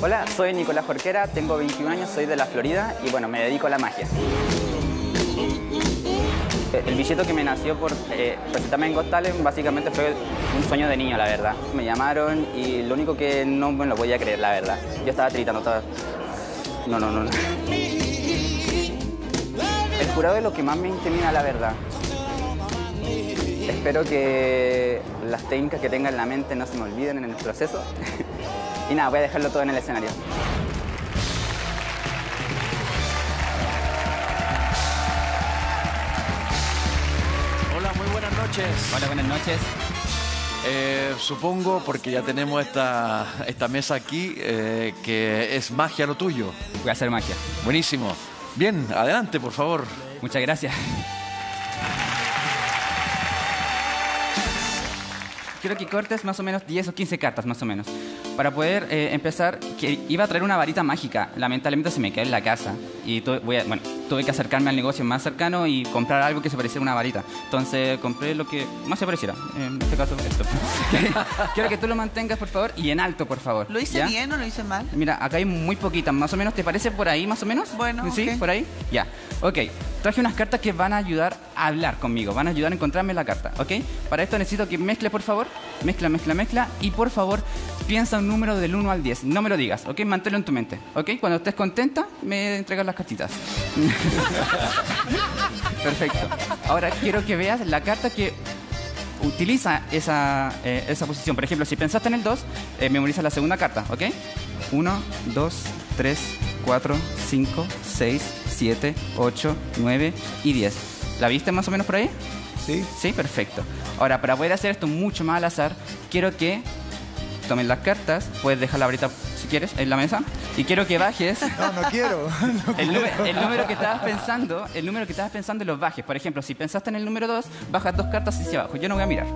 Hola, soy Nicolás Jorquera, tengo 21 años, soy de la Florida y bueno, me dedico a la magia. El billete que me nació por presentarme en Got Talent básicamente fue un sueño de niño, la verdad. Me llamaron y lo único que no me lo podía creer, la verdad. Yo estaba tritando, No. El jurado es lo que más me intimida, la verdad. Espero que las técnicas que tenga en la mente no se me olviden en el proceso. Y nada, voy a dejarlo todo en el escenario. Hola, muy buenas noches. Hola, buenas noches. Supongo, porque ya tenemos esta mesa aquí, que es magia lo tuyo. Voy a hacer magia. Buenísimo. Bien, adelante, por favor. Muchas gracias. Quiero que cortes más o menos 10 o 15 cartas, más o menos. Para poder empezar, que iba a traer una varita mágica. Lamentablemente se me quedó en la casa. Y tuve que acercarme al negocio más cercano y comprar algo que se pareciera a una varita. Entonces compré lo que más se pareciera. En este caso, esto. Quiero que tú lo mantengas, por favor, y en alto, por favor. ¿Lo hice bien o lo hice mal? Mira, acá hay muy poquitas. Más o menos, ¿te parece por ahí, más o menos? Bueno, ¿Sí? okay. ¿Por ahí? Ya. Ok. Traje unas cartas que van a ayudar a hablar conmigo. Van a ayudar a encontrarme la carta, ¿ok? Para esto necesito que mezcle, por favor. Mezcla. Y por favor, piensa un número del 1 al 10. No me lo digas, ¿ok? Manténlo en tu mente, ¿ok? Cuando estés contenta, me entregas las cartitas. Perfecto. Ahora quiero que veas la carta que utiliza esa posición. Por ejemplo, si pensaste en el 2, memoriza la segunda carta, ¿ok? 1, 2, 3, 4, 5, 6, 7, 8, 9 y 10. ¿La viste más o menos por ahí? Sí. Sí, perfecto. Ahora, para poder hacer esto mucho más al azar, quiero que tomen las cartas. Puedes dejarla ahorita, si quieres, en la mesa. Y quiero que bajes... No quiero. El número que estabas pensando los bajes. Por ejemplo, si pensaste en el número 2, bajas 2 cartas hacia abajo. Yo no voy a mirar.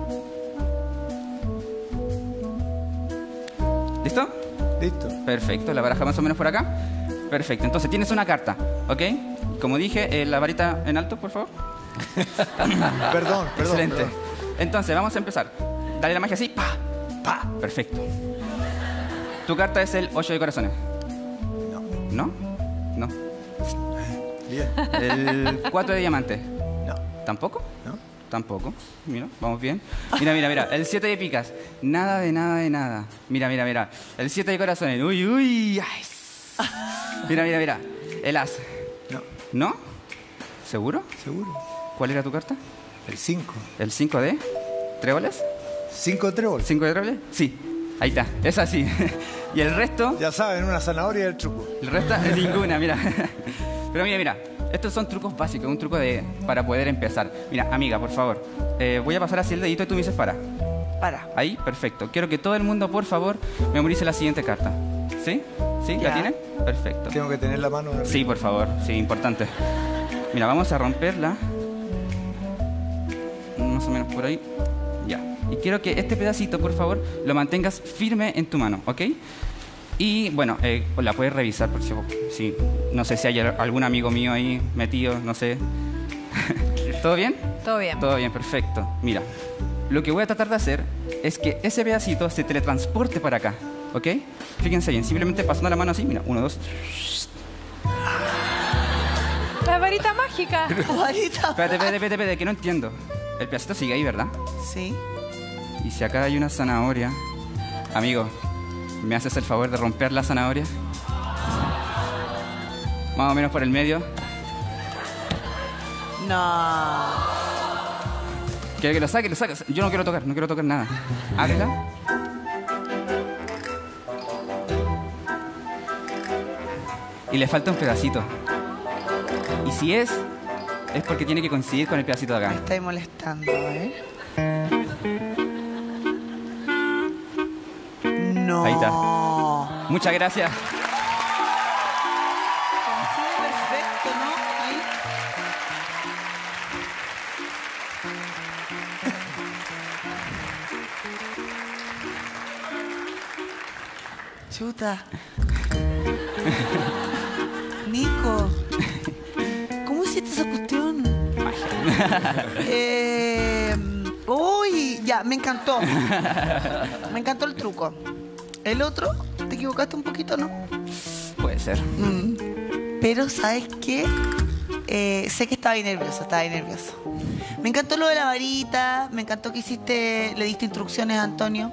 ¿Listo? Listo. Perfecto, la baraja más o menos por acá. Perfecto, entonces tienes una carta, ¿ok? Como dije, la varita en alto, por favor. Perdón. Excelente. Entonces, vamos a empezar. Dale la magia así, pa. Perfecto. Tu carta es el 8 de corazones. ¿No? No. Bien. El 4 de diamantes. No. ¿Tampoco? ¿No? Tampoco. Mira, vamos bien. Mira. El 7 de picas. Nada de nada. Mira. El 7 de corazones. Uy. Ay. Mira. El as. No. ¿No? ¿Seguro? ¿Seguro? ¿Cuál era tu carta? El 5. ¿El 5 de tréboles? 5 tréboles. ¿5 de tréboles? Sí. Ahí está. Es así. Y el resto... Ya saben, una zanahoria y el truco. El resto, ninguna, mira. Pero mira. Estos son trucos básicos, un truco para poder empezar. Mira, amiga, por favor. Voy a pasar así el dedito y tú me dices para. Para. Ahí, perfecto. Quiero que todo el mundo, por favor, memorice la siguiente carta. ¿Sí? ¿Sí? ¿La Ya. tienen? Perfecto. Tengo que tener la mano arriba. Sí, por favor. Sí, importante. Mira, vamos a romperla. Más o menos por ahí. Ya. Y quiero que este pedacito, por favor, lo mantengas firme en tu mano, ¿ok? Y bueno, la puedes revisar por si no sé si hay algún amigo mío ahí metido, no sé. ¿Todo bien? Todo bien. Todo bien, perfecto. Mira, lo que voy a tratar de hacer es que ese pedacito se teletransporte para acá, ¿ok? Fíjense bien, simplemente pasando la mano así, mira, 1, 2. La varita mágica. Varita. Espérate, que no entiendo. El pedacito sigue ahí, ¿verdad? Sí. Y si acá hay una zanahoria, amigo, ¿me haces el favor de romper la zanahoria? Más o menos por el medio. No. Quiero que lo saques. Yo no quiero tocar nada. Ábrela. Y le falta un pedacito. Y si es porque tiene que coincidir con el pedacito de Me acá. estáis molestando, ¿eh? No. Ahí está. Muchas gracias. Coincide perfecto, ¿no? Ahí. Chuta. Nico, ¿cómo hiciste esa cuestión? Uy, ya, me encantó. Me encantó el truco. El otro, te equivocaste un poquito, ¿no? Puede ser. Pero, ¿sabes qué? Sé que estaba ahí nervioso. Me encantó lo de la varita, me encantó que le diste instrucciones a Antonio.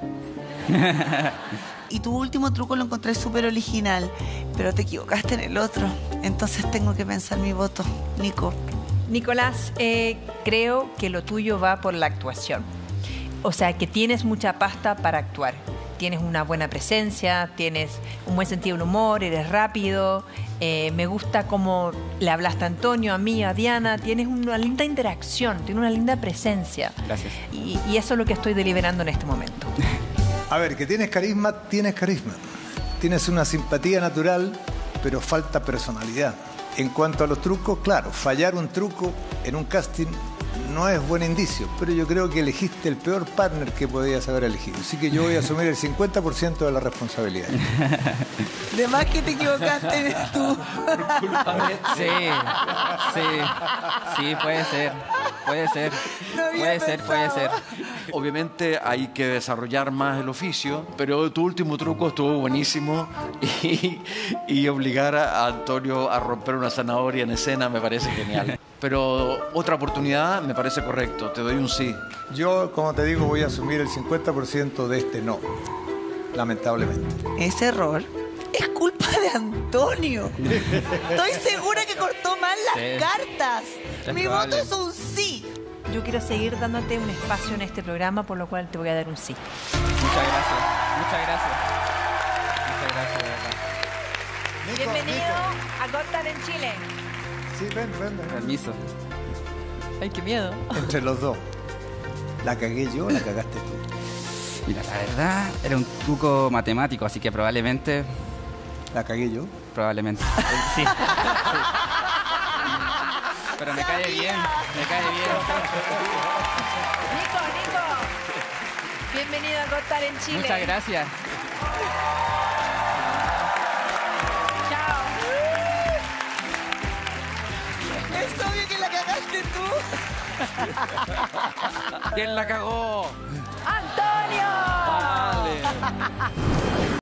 Y tu último truco lo encontré súper original, pero te equivocaste en el otro. Entonces tengo que pensar mi voto. Nico. Nicolás, creo que lo tuyo va por la actuación. O sea, que tienes mucha pasta para actuar. Tienes una buena presencia, tienes un buen sentido del humor, eres rápido. Me gusta cómo le hablaste a Antonio, a mí, a Diana. Tienes una linda interacción, tienes una linda presencia. Gracias. Y eso es lo que estoy deliberando en este momento. A ver, que tienes carisma, tienes carisma. Tienes una simpatía natural, pero falta personalidad. En cuanto a los trucos, claro, fallar un truco en un casting no es buen indicio, pero yo creo que elegiste el peor partner que podías haber elegido. Así que yo voy a asumir el 50% de la responsabilidad. De más que te equivocaste eres tú. Sí, puede ser. Puede ser. Puede ser. Obviamente hay que desarrollar más el oficio, pero tu último truco estuvo buenísimo y obligar a Antonio a romper una zanahoria en escena me parece genial. Pero otra oportunidad me parece correcto, te doy un sí. Yo, como te digo, voy a asumir el 50% de este no, lamentablemente. Ese error es culpa de Antonio. Estoy segura que cortó mal las cartas. Mi voto es un sí. Yo quiero seguir dándote un espacio en este programa, por lo cual te voy a dar un sí. Muchas gracias, de verdad. Bienvenido a Got Talent en Chile. Sí, ven. Permiso. Ay, qué miedo. Entre los dos. ¿La cagué yo o la cagaste tú? Mira, la verdad, era un truco matemático, así que probablemente... ¿La cagué yo? Probablemente. Sí. Pero me cae bien. Nico. Bienvenido a Got Talent en Chile. Muchas gracias. Chao. Es obvio que la cagaste tú. ¿Quién la cagó? ¡Antonio! Vale.